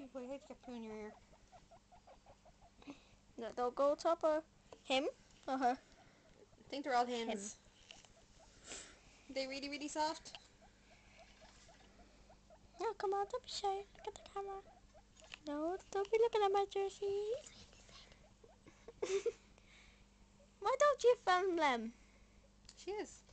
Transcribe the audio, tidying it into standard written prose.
I hate to get poo in your ear. No, don't go top of him or her. I think they're all hens. Are they really, really soft? No, come on, don't be shy. Look at the camera. No, don't be looking at my jersey. Why don't you film them? She is.